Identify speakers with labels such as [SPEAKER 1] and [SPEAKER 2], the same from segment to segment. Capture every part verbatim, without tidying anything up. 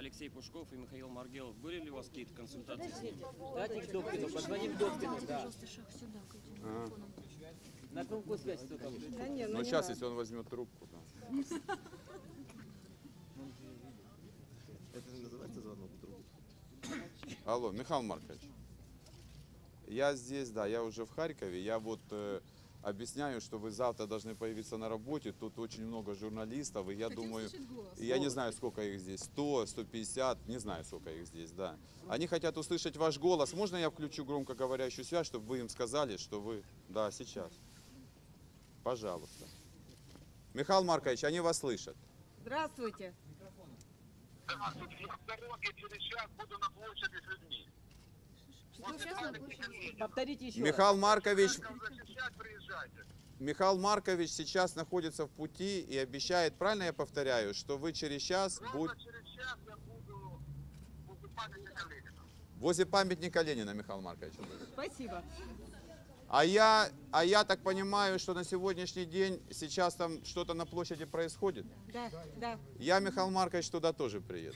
[SPEAKER 1] Алексей Пушков и Михаил Маргелов. Были ли у вас какие-то консультации?
[SPEAKER 2] Дайте к Добкину, позвоним Добкину, да.
[SPEAKER 3] А.
[SPEAKER 2] На кнопку связи только.
[SPEAKER 4] Да не, ну
[SPEAKER 3] Ну
[SPEAKER 4] не
[SPEAKER 3] сейчас,
[SPEAKER 4] надо.
[SPEAKER 3] если он возьмет трубку, да.
[SPEAKER 5] Это же называется звонок другу.
[SPEAKER 3] Алло, Михаил Маркович. Я здесь, да, я уже в Харькове. Я вот э, объясняю, что вы завтра должны появиться на работе. Тут очень много журналистов, и я
[SPEAKER 6] Хотим
[SPEAKER 3] думаю,
[SPEAKER 6] слышать голос.
[SPEAKER 3] я не знаю, сколько их здесь, сто, сто пятьдесят, не знаю, сколько их здесь, да. Они хотят услышать ваш голос. Можно я включу громкоговорящую связь, чтобы вы им сказали, что вы... Да, сейчас. Пожалуйста. Михаил Маркович, они вас слышат.
[SPEAKER 4] Здравствуйте.
[SPEAKER 7] Да, тут я в дороге через час буду на площади с людьми. Вот памятник Ленина.
[SPEAKER 2] Повторите еще раз.
[SPEAKER 3] Михаил Маркович,
[SPEAKER 7] Защищать приезжайте.
[SPEAKER 3] Михаил Маркович сейчас находится в пути и обещает, правильно я повторяю, что вы через час будете...
[SPEAKER 7] Ровно через час я буду возле памятника Ленина.
[SPEAKER 3] Возле памятника Ленина, Михаил Маркович.
[SPEAKER 4] Спасибо.
[SPEAKER 3] А я, а я так понимаю, что на сегодняшний день сейчас там что-то на площади происходит.
[SPEAKER 4] Да, да.
[SPEAKER 3] Я, Михаил Маркович, туда тоже приеду.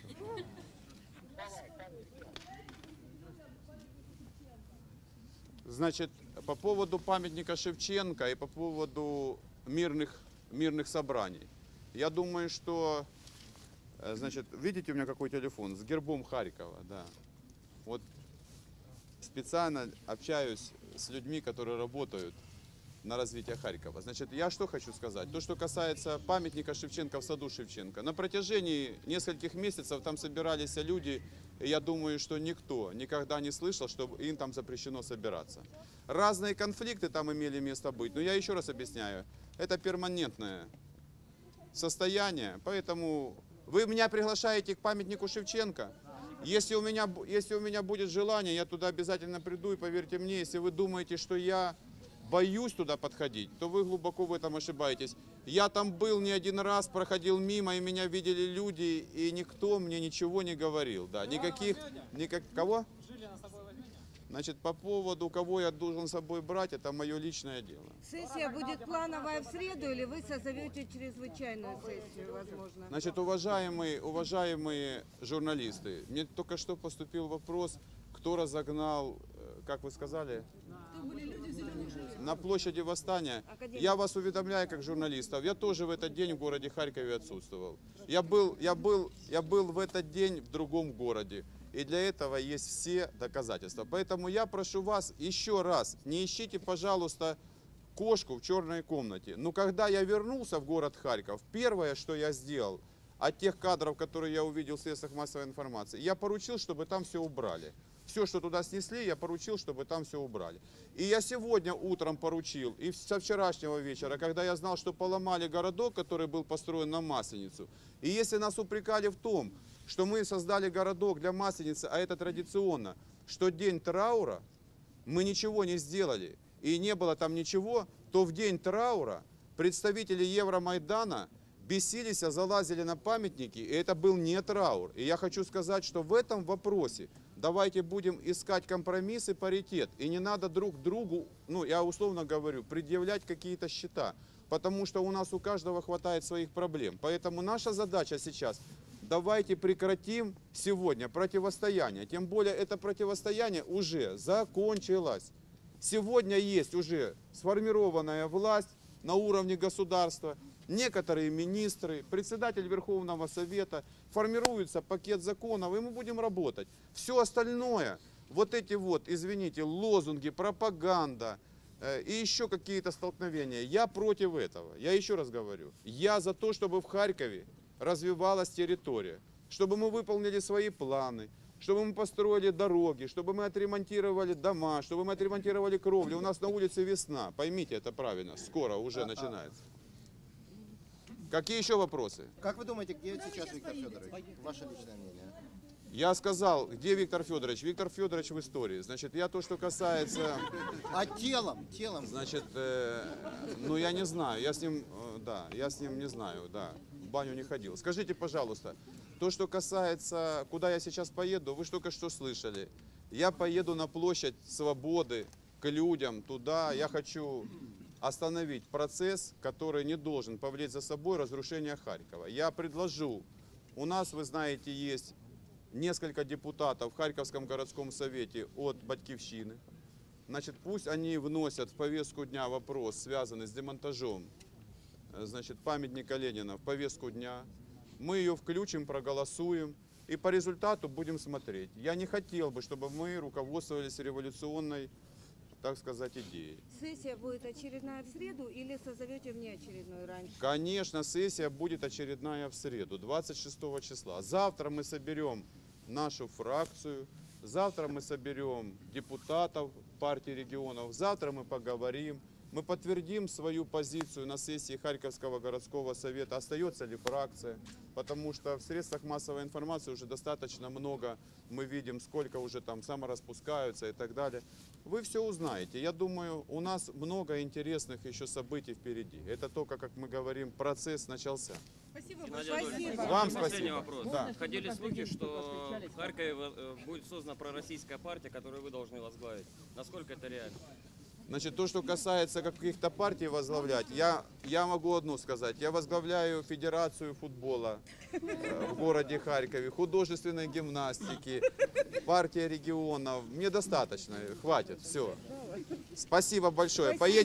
[SPEAKER 3] Значит, по поводу памятника Шевченко и по поводу мирных, мирных собраний. Я думаю, что, э, значит, видите у меня какой телефон? С гербом Харькова, да. Вот специально общаюсь с людьми, которые работают на развитие Харькова. Значит, я что хочу сказать? То, что касается памятника Шевченко в саду Шевченко. На протяжении нескольких месяцев там собирались люди, и я думаю, что никто никогда не слышал, что им там запрещено собираться. Разные конфликты там имели место быть, но я еще раз объясняю, это перманентное состояние, поэтому вы меня приглашаете к памятнику Шевченко. Если у меня, если у меня будет желание, я туда обязательно приду, и поверьте мне, если вы думаете, что я боюсь туда подходить, то вы глубоко в этом ошибаетесь. Я там был не один раз, проходил мимо, и меня видели люди, и никто мне ничего не говорил. Да, никаких, никак, кого? Значит, по поводу, кого я должен с собой брать, это мое личное дело.
[SPEAKER 4] Сессия будет плановая в среду, или вы созовете чрезвычайную сессию, возможно?
[SPEAKER 3] Значит, уважаемые, уважаемые журналисты, мне только что поступил вопрос, кто разогнал, э, как вы сказали, на площади Восстания. Я вас уведомляю как журналистов, я тоже в этот день в городе Харькове отсутствовал. Я был, я был, я был в этот день в другом городе. И для этого есть все доказательства. Поэтому я прошу вас еще раз, не ищите, пожалуйста, кошку в черной комнате. Но когда я вернулся в город Харьков, первое, что я сделал, от тех кадров, которые я увидел в средствах массовой информации, я поручил, чтобы там все убрали. Все, что туда снесли, я поручил, чтобы там все убрали. И я сегодня утром поручил, и со вчерашнего вечера, когда я знал, что поломали городок, который был построен на Масленицу. И если нас упрекали в том, что мы создали городок для Масленицы, а это традиционно, что день траура, мы ничего не сделали, и не было там ничего, то в день траура представители Евромайдана бесились, залазили на памятники, и это был не траур. И я хочу сказать, что в этом вопросе давайте будем искать компромисс и паритет, и не надо друг другу, ну я условно говорю, предъявлять какие-то счета, потому что у нас у каждого хватает своих проблем. Поэтому наша задача сейчас... Давайте прекратим сегодня противостояние. Тем более это противостояние уже закончилось. Сегодня есть уже сформированная власть на уровне государства. Некоторые министры, председатель Верховного Совета, формируется пакет законов, и мы будем работать. Все остальное, вот эти вот, извините, лозунги, пропаганда э, и еще какие-то столкновения, я против этого. Я еще раз говорю, я за то, чтобы в Харькове развивалась территория, чтобы мы выполнили свои планы, чтобы мы построили дороги, чтобы мы отремонтировали дома, чтобы мы отремонтировали кровли. У нас на улице весна, поймите это правильно, скоро уже а, начинается. Какие еще вопросы?
[SPEAKER 5] Как вы думаете, где сейчас Виктор Федорович? Ваше личное мнение.
[SPEAKER 3] Я сказал, где Виктор Федорович? Виктор Федорович в истории. Значит, я то, что касается...
[SPEAKER 5] А телом? Телом?
[SPEAKER 3] Значит, э, ну я не знаю, я с ним, э, да, я с ним не знаю, да. В баню не ходил. Скажите, пожалуйста, то, что касается, куда я сейчас поеду, вы же только что слышали. Я поеду на площадь Свободы, к людям, туда. Я хочу остановить процесс, который не должен повлечь за собой разрушение Харькова. Я предложу, у нас, вы знаете, есть несколько депутатов в Харьковском городском совете от Батькивщины. Значит, пусть они вносят в повестку дня вопрос, связанный с демонтажом, значит, памятника Ленина в повестку дня. Мы ее включим, проголосуем и по результату будем смотреть. Я не хотел бы, чтобы мы руководствовались революционной, так сказать, идеей.
[SPEAKER 4] Сессия будет очередная в среду или созовете внеочередную раньше?
[SPEAKER 3] Конечно, сессия будет очередная в среду, двадцать шестого числа. Завтра мы соберем нашу фракцию, завтра мы соберем депутатов партии регионов, завтра мы поговорим, мы подтвердим свою позицию на сессии Харьковского городского совета, остается ли фракция, потому что в средствах массовой информации уже достаточно много, мы видим, сколько уже там самораспускаются и так далее. Вы все узнаете. Я думаю, у нас много интересных еще событий впереди. Это только, как мы говорим, процесс начался.
[SPEAKER 1] Геннадий
[SPEAKER 4] Спасибо.
[SPEAKER 1] Анатольевич,
[SPEAKER 3] Вам
[SPEAKER 1] последний
[SPEAKER 3] спасибо.
[SPEAKER 1] вопрос.
[SPEAKER 3] Да.
[SPEAKER 1] Ходили слухи, что в Харькове э, будет создана пророссийская партия, которую вы должны возглавить. Насколько это реально?
[SPEAKER 3] Значит, то, что касается каких-то партий возглавлять, я, я могу одно сказать. Я возглавляю Федерацию футбола э, в городе Харькове, художественной гимнастики, партия регионов. Мне достаточно, хватит, все. Спасибо большое. Поедем.